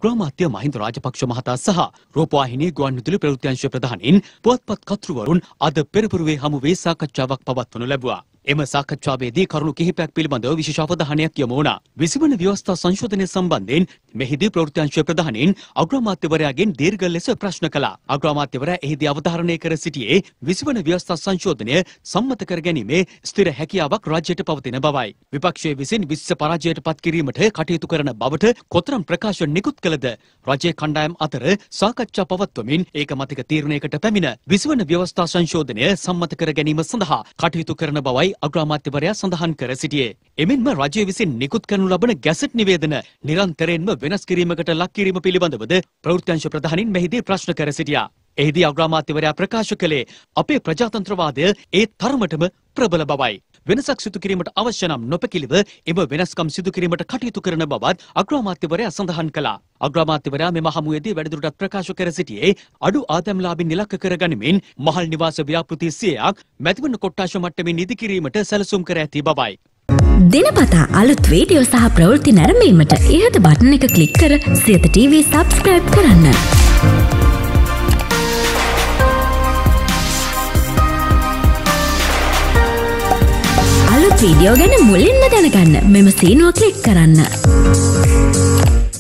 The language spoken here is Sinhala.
අග්‍රාමාත්‍ය මහින්ද රාජපක්ෂ මහතා සහ රූපවාහිනී ගුවන්විදුලි ප්‍රවෘත්ති අංශ ප්‍රධානීන් පුවත්පත් කර්තෘවරුන් අද පෙරපුරුවේ හමුවේ සාකච්ඡාවක් පවත්වනු ලැබුවා. එම සාකච්ඡාවේදී කරුණු කිහිපයක් පිළිබඳව විශේෂ අවධානයක් යොමු වුණා. විසිවන ව්‍යවස්ථා සංශෝධනය සම්බන්ධයෙන් මෙහිදී ප්‍රවෘත්ති අංශ ප්‍රධානීන් අග්‍රාමාත්‍යවරයාගෙන් දීර්ඝ ලෙස ප්‍රශ්න කළා. අග්‍රාමාත්‍යවරයා එහිදී අවධාරණය කර සිටියේ විසිවන ව්‍යවස්ථා සංශෝධනය සම්මත කර ගැනීමේ ස්ථිර හැකියාවක් රාජ්‍යයට පවතින බවයි. විපක්ෂයේ විසින් විශ්ව පරාජයට පත් කිරීමට කටයුතු කරන බවට කොතරම් ප්‍රකාශ නිකුත් කළද රජයේ කණ්ඩායම් අතර සාකච්ඡා පවත්වමින් ඒකමතික තීරණයකට පැමිණ විසිවන ව්‍යවස්ථා සංශෝධනය සම්මත කර ගැනීම සඳහා කටයුතු කරන බවයි අග්‍රාමාත්‍යවරයා සඳහන් කර සිටියේ. එමෙන්ම රජය විසින් නිකුත් කරනු ලබන ගැසට් නිවේදන නිරන්තරයෙන්ම වෙනස් කිරීමකට ලක් කිරීම පිළිබඳවද ප්‍රවෘත්ති අංශ ප්‍රධානීන් මෙහිදී ප්‍රශ්න කර සිටියා. එහිදී අග්‍රාමාත්‍යවරයා ප්‍රකාශ කළේ අපේ ප්‍රජාතන්ත්‍රවාදය ඒ තරමටම ප්‍රබල බවයි. වෙනසක් සිදු කිරීමට අවශ්‍ය නම් නොපැකිලිව එම වෙනස්කම් සිදු කිරීමට කටයුතු කරන බවත් අග්‍රාමාත්‍යවරයා සඳහන් කළා. අග්‍රාමාත්‍යවරයා මෙම හමුවේදී වැඩිදුරටත් ප්‍රකාශ කර සිටියේ අඩු ආදායම්ලාභීන් ඉලක්ක කරගනිමින් මහල් නිවාස ව්‍යාපෘති 100ක් මැතිවරණ කොට්ටාශ මට්ටමින් ඉදි කිරීමට සැලසුම් කර ඇති බවයි. දිනපතා අලුත් වීඩියෝ සහ ප්‍රවෘත්ති නැරඹීමට ඉහත බටන් එක ක්ලික් කර සියත TV subscribe කරන්න. අලුත් වීඩියෝ ගැන මුලින්ම දැනගන්න මෙම සීනුව ක්ලික් කරන්න.